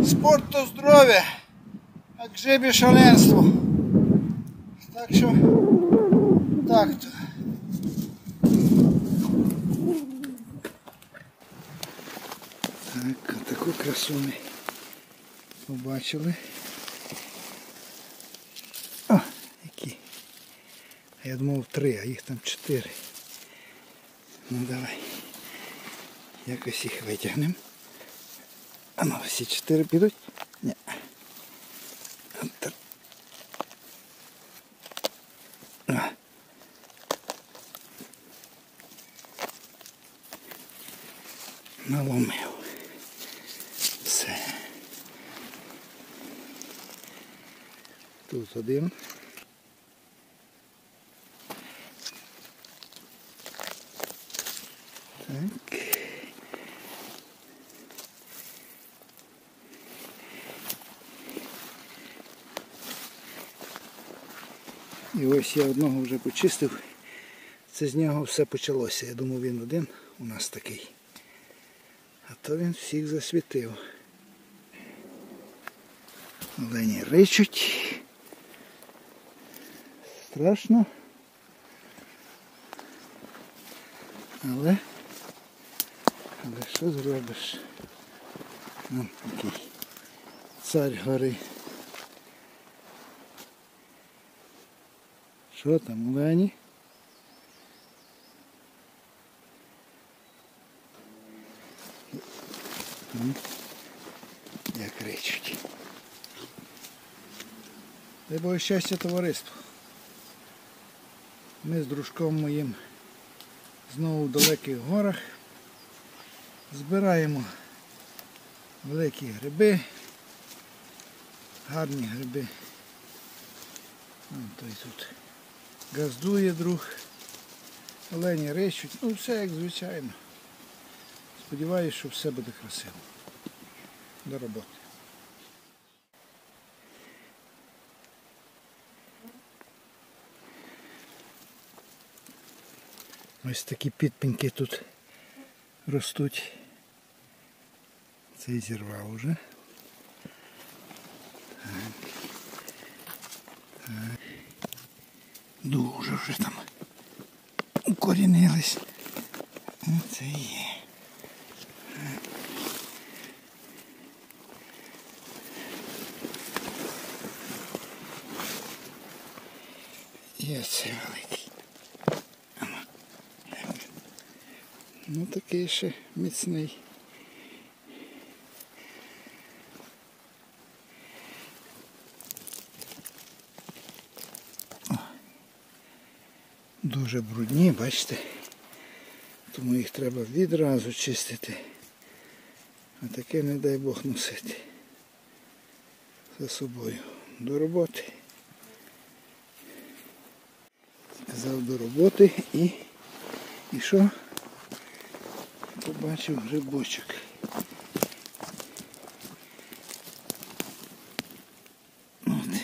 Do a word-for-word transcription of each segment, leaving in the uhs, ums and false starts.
Спорт то здоров'я, а грибі шаленство. Так що, так то. Так, таку красу ми побачили. О, які. Я думав три, а їх там чотири. Ну давай. Якось їх витягнемо. А ну, всі чотири підуть? Ні. Наломив. Все. Тут один. Так. І ось я одного вже почистив. Це з нього все почалося. Я думав, він один у нас такий. А то він всіх засвітив. Олені ричуть. Страшно. Але, але що зробиш? Нам такий цар гори. Що там, олені? Як речуть. Дай Боже щастя товариству. Ми з дружком моїм знову в далеких горах збираємо великі гриби, гарні гриби. Вон той тут газдує друг, олені ричуть, ну все як звичайно. Сподіваюсь, що все буде красиво. До роботи. Ось такі підпеньки тут ростуть. Цей зірвав уже. Так. Так. Дуже вже там укорінились. Оце є. Є цей великий. Ну такий ще міцний. О, дуже брудні, бачите? Тому їх треба відразу чистити. А таке не дай Бог носити за собою. До роботи. Сказав до роботи і, і що? Побачив грибочок. От він.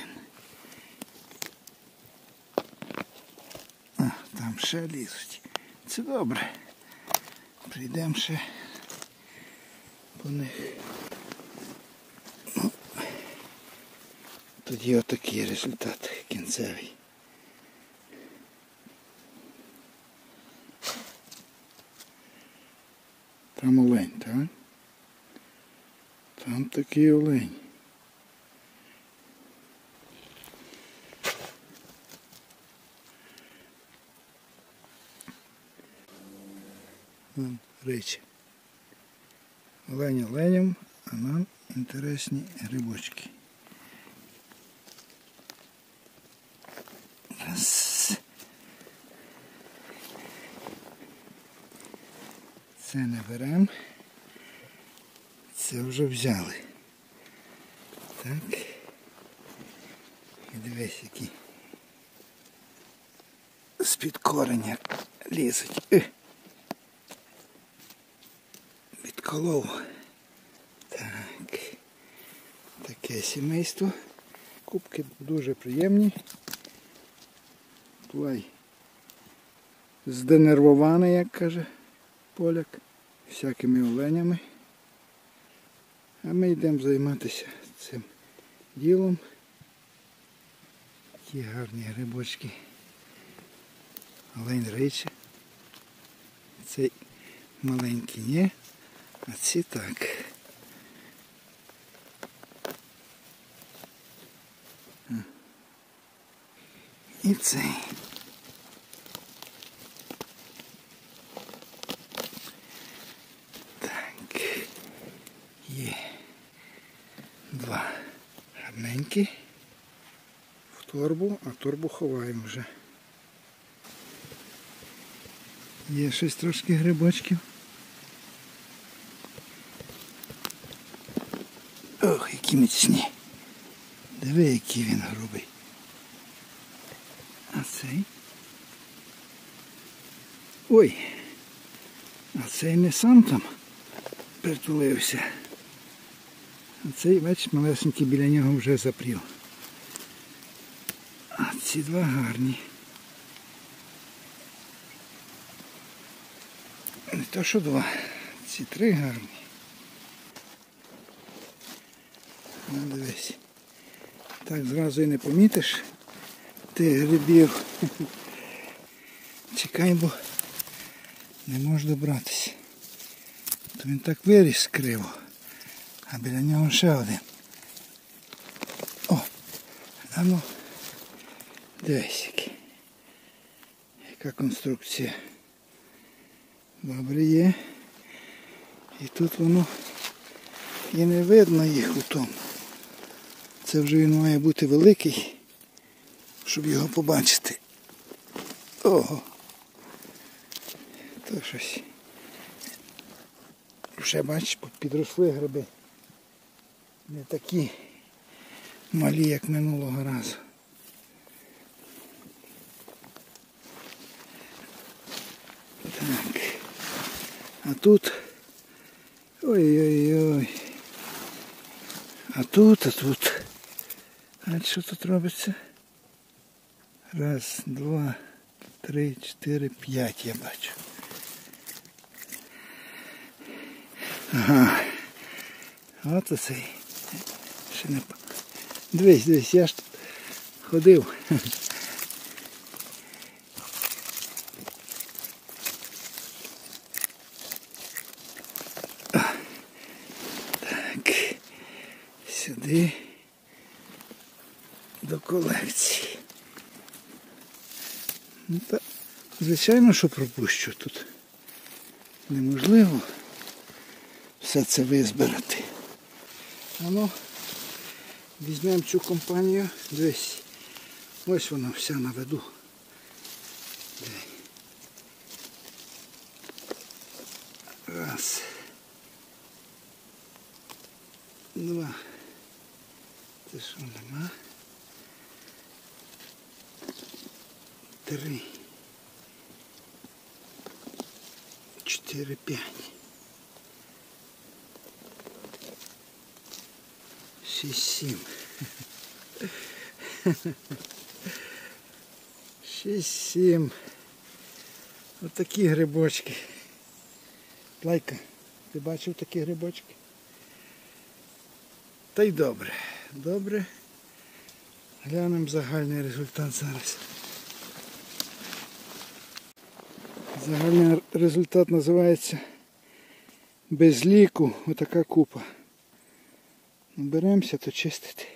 А, там ще лізуть. Це добре. Прийдемо ще по них. Ну, тоді отакий результат кінцевий. Там олень, так? Там такий олень. Вон речі. Олень оленям, а нам інтересні грибочки. Раз. Це не беремо. Це вже взяли. Так. І дивись, які з-під кореня лізуть. Відколов. Так. Таке сімейство. Кубки дуже приємні. Плай зденервований, як каже поляк, всякими оленями. А ми йдемо займатися цим ділом. Ті гарні грибочки. Олень риче. Цей маленький ні, а ці так. І цей. Так. Є. Два гарненькі. В торбу, а торбу ховаємо вже. Є щось трошки грибочків. Ох, які міцні. Диви, який він грубий. А цей? Ой, а цей не сам там притулився. А цей, бачиш, малесенький біля нього вже запрів. А ці два гарні. Не то що два, ці три гарні. Ну, дивись. Так зразу і не помітиш тих грибів. Чекай, бо не можеш добратися. То він так виріс криво, а біля нього ще один. О, а ну, дивись який. Яка конструкція. Добре є. І тут воно і не видно їх у тому. Це вже він має бути великий, щоб його побачити. Ого. То щось. Вже бачиш, підросли гриби. Не такі малі, як минулого разу. Так. А тут... Ой-ой-ой. А тут, а тут. А що тут робиться? Раз, два, три, чотири, п'ять я бачу. Ага. От оцей. Ще не... Дивись, дивись, я ж ходив. Так. Сюди. До колекції. Ну, та, звичайно, що пропущу тут. Неможливо все це визбирати. А ну, візьмемо цю компанію. Дивись, ось вона вся на виду. Раз. Два. Це що нема? Три. Чотири, п'ять. Шість, сім. Шість, сім. Ось такі грибочки. Лайка, ти бачив такі грибочки? Та й добре. Добре. Глянемо загальний результат зараз. Загальний результат називається без ліку отака купа. Беремося то чистити.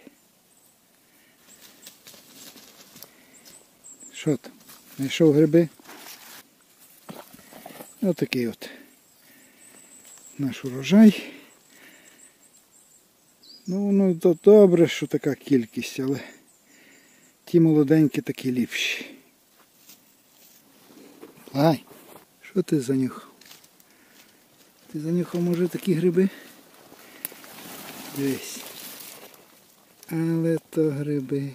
Що там? Знайшов гриби? Ось такий от наш урожай. Ну воно то добре, що така кількість, але ті молоденькі такі ліпші. Ай, що ти занюхав? Ти занюхав, може, такі гриби? Дивись. Але то гриби.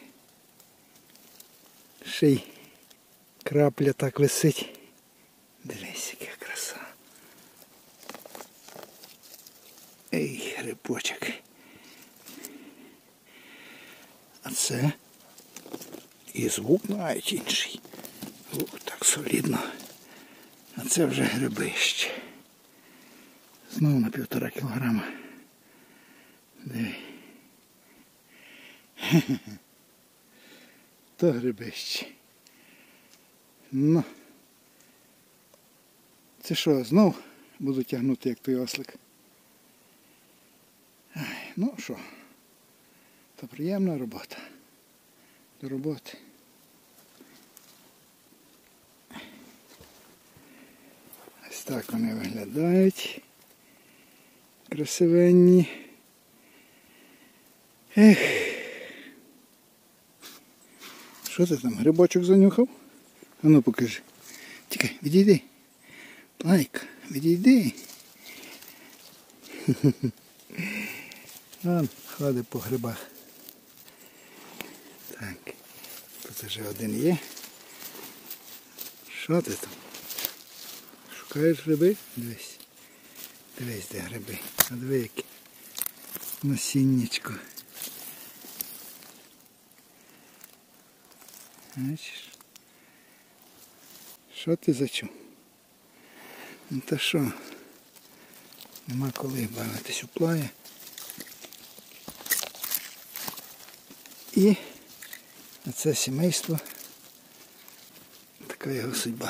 Ще й крапля так висить. Дивись, яка краса. Ей, грибочок. А це і звук навіть інший. Ух, так солідно. А це вже грибище. Знову на півтора кілограма. Диви. То грибище. Ну. Це що, знов буду тягнути, як той ослик? Ай, ну що, то приємна робота. До роботи. Ось так вони виглядають. Красивенні. Ех. Що ти там, грибочок занюхав? А ну покажи. Тікай, відійди. Лайка, відійди. Вон ходить по грибах. Так, тут вже один є. Що ти там? Шукаєш гриби? Дивись. Дивись, де гриби. А диви які. Насіннячко. Бачиш? Що ти зачув? Ну та що? Нема коли бавитись у плаї. І це сімейство. Така його судьба.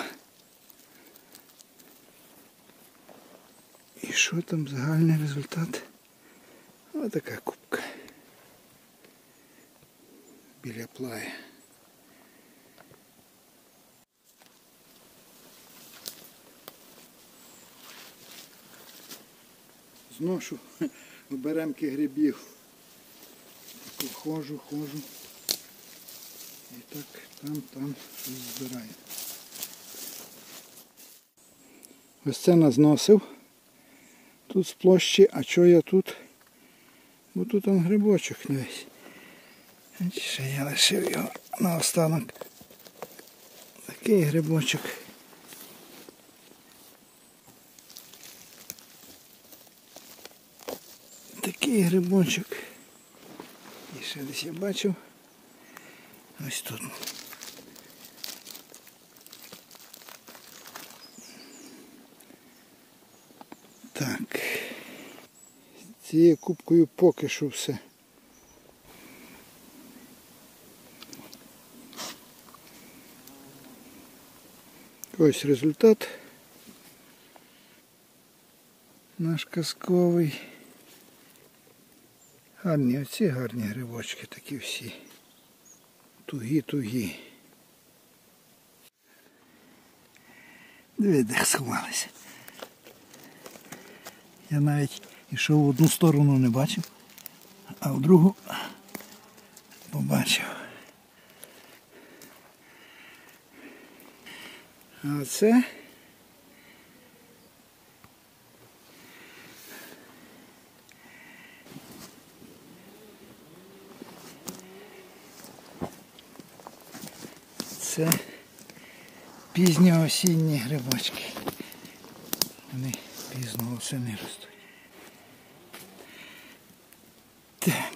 І що там загальний результат? Ось така кубка. Біля плаї. Зношу оберемки грибів. Так, ходжу, ходжу. І так там, там щось збираю. Ось це назносив. Тут з площі, а що я тут? Бо тут там грибочок, дивись. Ще я лишив його наостанок. Такий грибочок. Такий грибочок. І ще десь я бачив. Ось тут. Так. З цією кубкою поки що все. Ось результат. Наш казковий. Гарні, оці гарні грибочки такі всі. Тугі-тугі. Диви, де сховалися. Я навіть йшов в одну сторону, не бачив, а в другу побачив. А оце це пізньоосінні грибочки. Вони пізно осени ростуть. Так.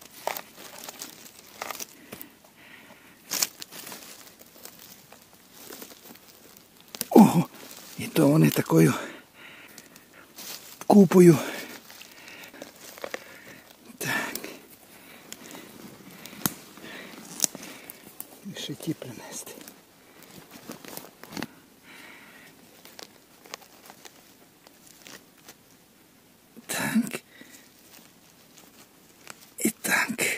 Ого! І то вони такою купою. Так. І ще ті принести. Так. І так.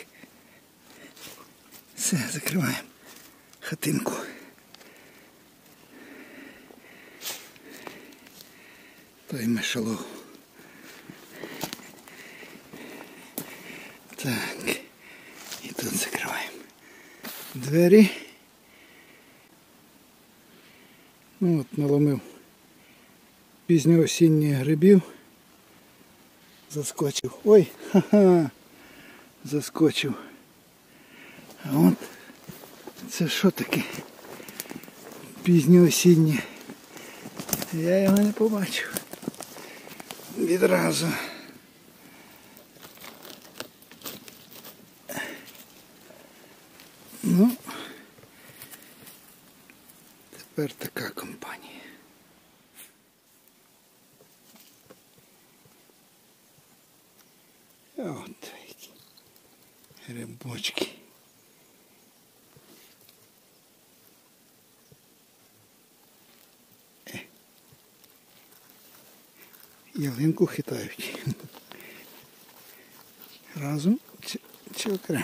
Все, закриваємо хатинку. Той мешалов. Так. І тут закриваємо двері. Ну от, наломив пізньоосінніх грибів. Заскочив. Ой, ха-ха, заскочив. А от це що таке? Пізньоосінні. Я його не побачив. Відразу. Ну, тепер така компанія. От. Грибочки. Е. Ялинку хитають. Разом чи, чи окремо?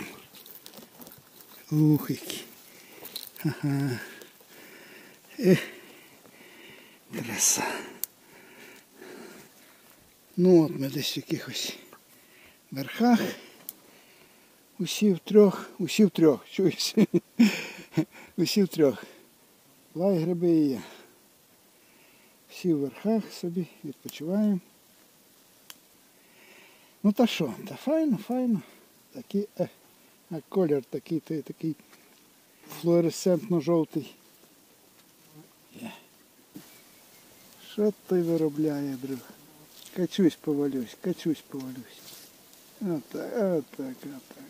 Ух, які. Ага. Е. Краса. Ну от ми десь в якихось верхах. Усі в трьох, усі в трьох, чуєш? Усі в трьох. Лай, гриби і я. Всі в верхах собі відпочиваємо. Ну та що, та файно, файно. Такі, е, а колір такий, той такий флуоресцентно-жовтий. Є. Що той виробляє, друг? Качусь повалюсь, качусь повалюсь. Отак, отак, отак.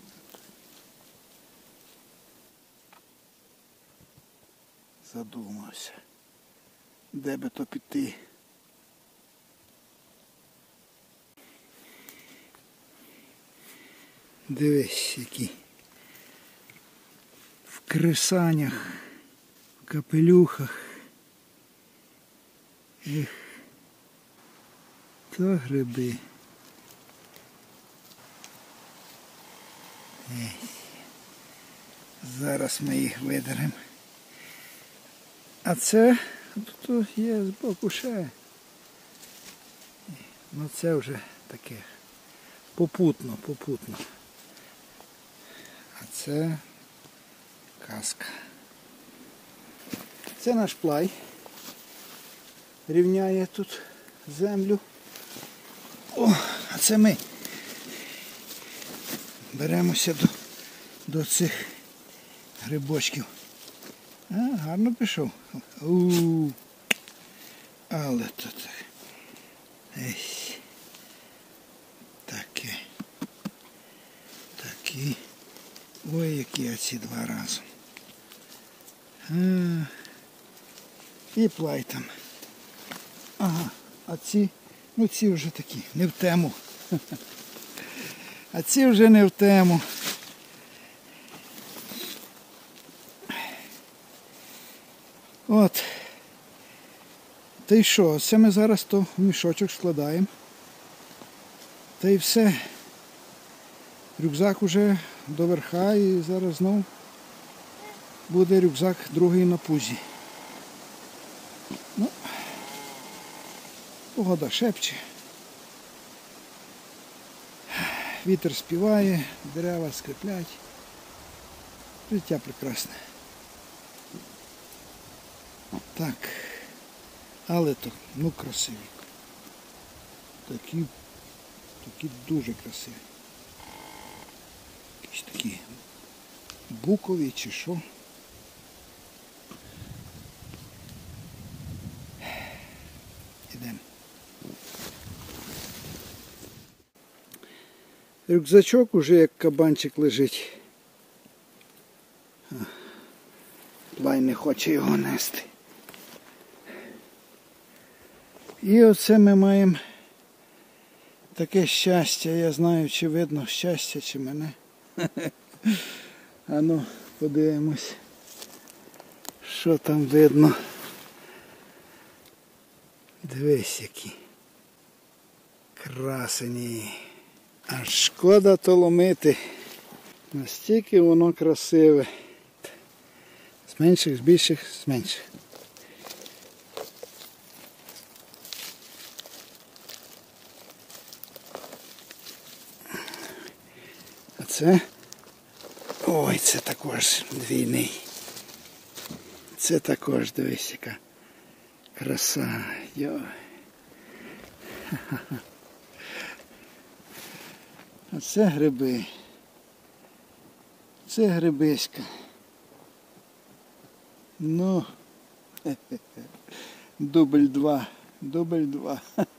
Задумався. Де би то піти? Дивись, які. В кресанях, в капелюхах. Ех, то гриби. Ех. Зараз ми їх видеремо. А це тут є збоку ще. Ну це вже таке попутно, попутно. А це казка. Це наш плай. Рівняє тут землю. О, а це ми беремося до, до цих грибочків. А, гарно пішов. У, але тут есь. Таке. Такі. Ой, які оці два разом. А, і плай там. Ага, а ці, ну ці вже такі, не в тему. А ці вже не в тему. От. Та й що, це ми зараз то в мішочок складаємо. Та й все. Рюкзак уже до верха і зараз знов буде рюкзак другий на пузі. Ну, погода шепче. Вітер співає, дерева скриплять. Життя прекрасне. Так, але то, ну красиві. Такі, такі дуже красиві. Якісь такі букові чи що. Ідемо. Рюкзачок уже як кабанчик лежить. Плай не хоче його нести. І оце ми маємо таке щастя. Я знаю, чи видно щастя, чи мене. А ну, подивимось, що там видно. Дивись, які красені. Аж шкода то ломити. Настільки воно красиве. З менших, з більших, з менших. А це... Ой, це також двійний. Це також, дивись, яка краса. Йой. А це гриби. Це грибиська. Ну, дубль два, дубль два.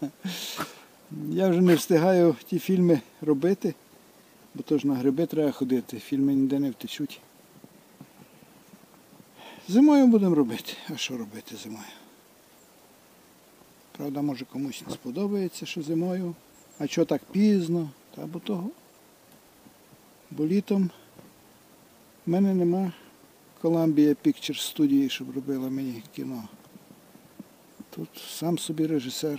Я вже не встигаю ті фільми робити, бо то ж на гриби треба ходити, фільми ніде не втечуть. Зимою будемо робити. А що робити зимою? Правда, може комусь не сподобається, що зимою. А що так пізно? Та бо того Бо літом в мене нема Columbia Pictures студії, щоб робила мені кіно. Тут сам собі режисер.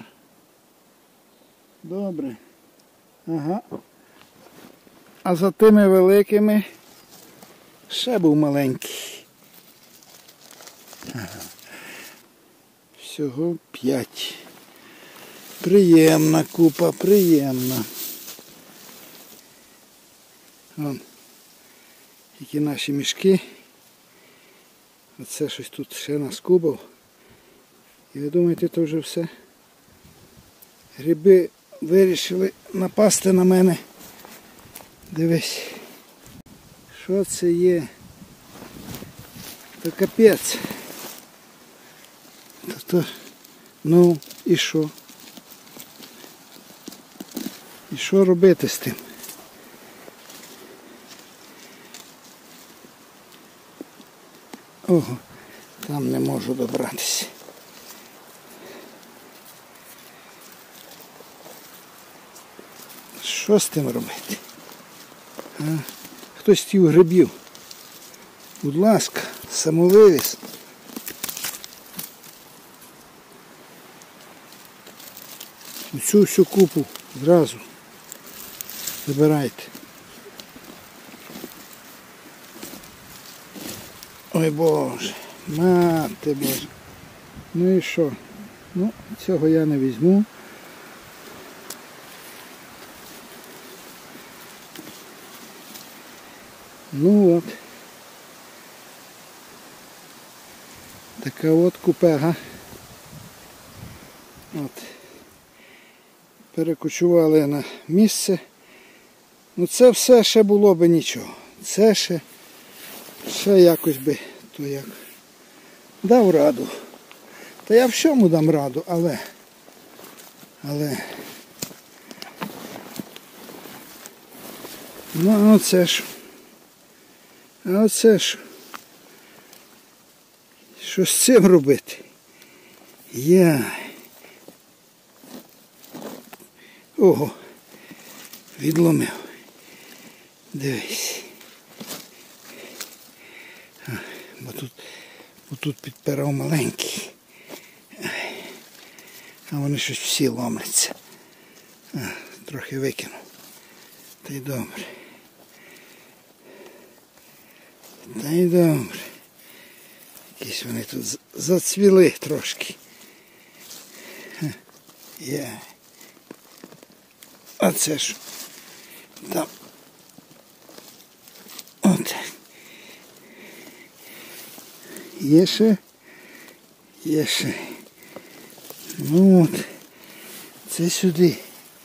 Добре. Ага. А за тими великими ще був маленький. Ага. Всього п'ять. Приємна купа, приємна. Вон, які наші мішки. Оце щось тут ще наскубав. І ви думаєте, то вже все? Гриби вирішили напасти на мене. Дивись. Що це є? Та капець. Та то, ну і що? І що робити з тим? Ого, там не можу добратися. Що з тим робити? А? Хтось хотів грибів. Будь ласка, самовивіз. Оцю всю купу зразу забирайте. Ой Боже, мати Боже. Ну і що? Ну, цього я не візьму. Ну от. Така от купега. От. Перекочували на місце. Ну це все ще було би нічого. Це ще, ще якось би, то як, дав раду. Та я всьому дам раду, але, але, ну а оце ж, а оце ж, що з цим робити? Я. Ого, відломив. Дивись. А, бо тут, бо тут підпирав маленький. А вони щось всі ломляться. А, трохи викинув. Та й добре. Та й добре. Якісь вони тут зацвіли трошки. Є. А це ж там. От. Є ще. Є ще. Ну от. Це сюди.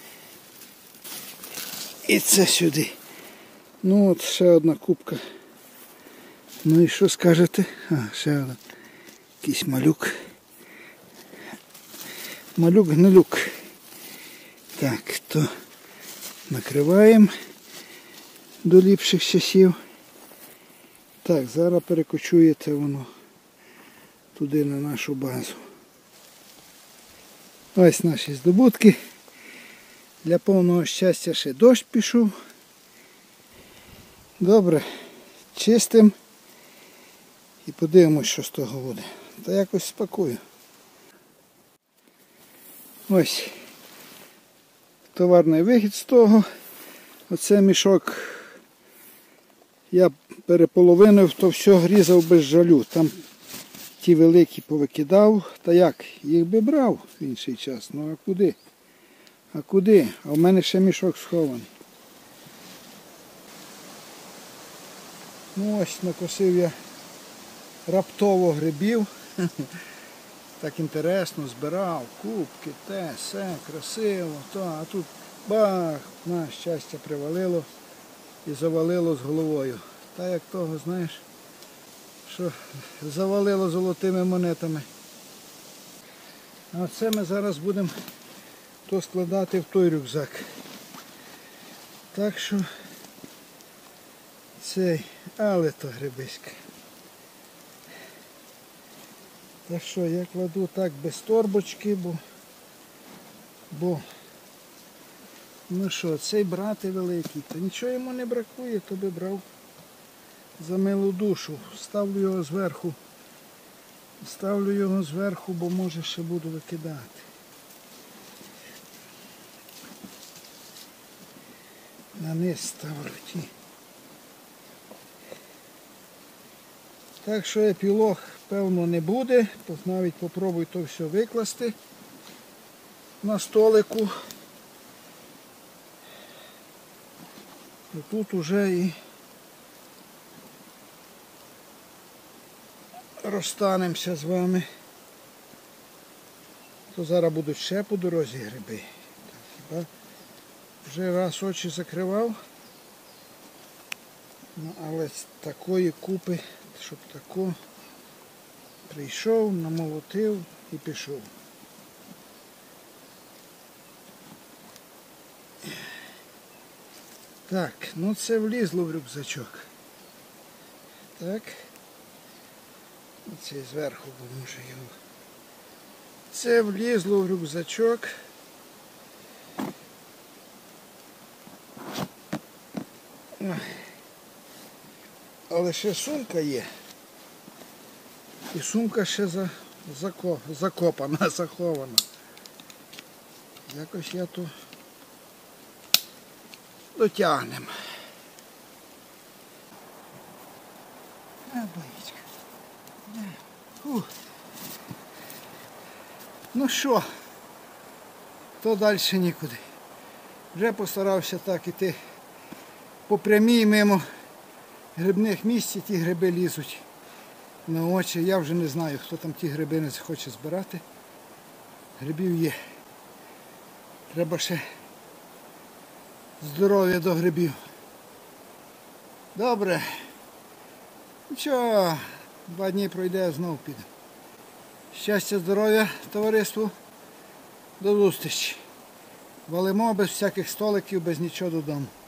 І це сюди. Ну от ще одна кубка. Ну і що скажете? А, ще один. Якийсь малюк. Малюк-гнилюк. Так, то накриваємо до ліпших часів. Так, зараз перекочується воно туди на нашу базу. Ось наші здобутки. Для повного щастя ще дощ пішов. Добре, чистим і подивимось, що з того буде. Та якось спакую. Ось товарний вихід з того. Оце мішок я переполовинив, то все різав без жалю. Там ті великі повикидав. Та як, їх би брав в інший час. Ну а куди? А куди? А в мене ще мішок схований. Ну ось накосив я раптово грибів. Так інтересно збирав, кубки, те, все, красиво, то, а тут бах, на щастя привалило і завалило з головою. Та як того, знаєш, що завалило золотими монетами. А це ми зараз будемо то складати в той рюкзак. Так що цей, але то грибиська. Так що я кладу так без торбочки, бо, бо Ну що, цей брати великий, то нічого йому не бракує, то би брав за милу душу. Ставлю його зверху. Ставлю його зверху, бо може ще буду викидати. На низ ставлю ті. Так що епілог, певно, не буде. Навіть попробую то все викласти на столику. І тут уже і розстанемося з вами. То зараз будуть ще по дорозі гриби. Так, хіба вже раз очі закривав, ну, але з такої купи, щоб тако прийшов, намолотив і пішов. Так, ну це влізло в рюкзачок. Так. Оце зверху, бо може його. Це влізло в рюкзачок. Ой. Але ще сумка є. І сумка ще за, зако, закопана, захована. Якось я то дотягнемо. А, боїчка. Фух. Ну що, то далі нікуди. Вже постарався так іти по прямій мимо грибних місць, ті гриби лізуть на очі. Я вже не знаю, хто там ті гриби не захоче збирати. Грибів є. Треба ще здоров'я до грибів. Добре. Нічого, два дні пройде, знов піду. Щастя, здоров'я, товариству. До зустрічі. Валимо без всяких столиків, без нічого додому.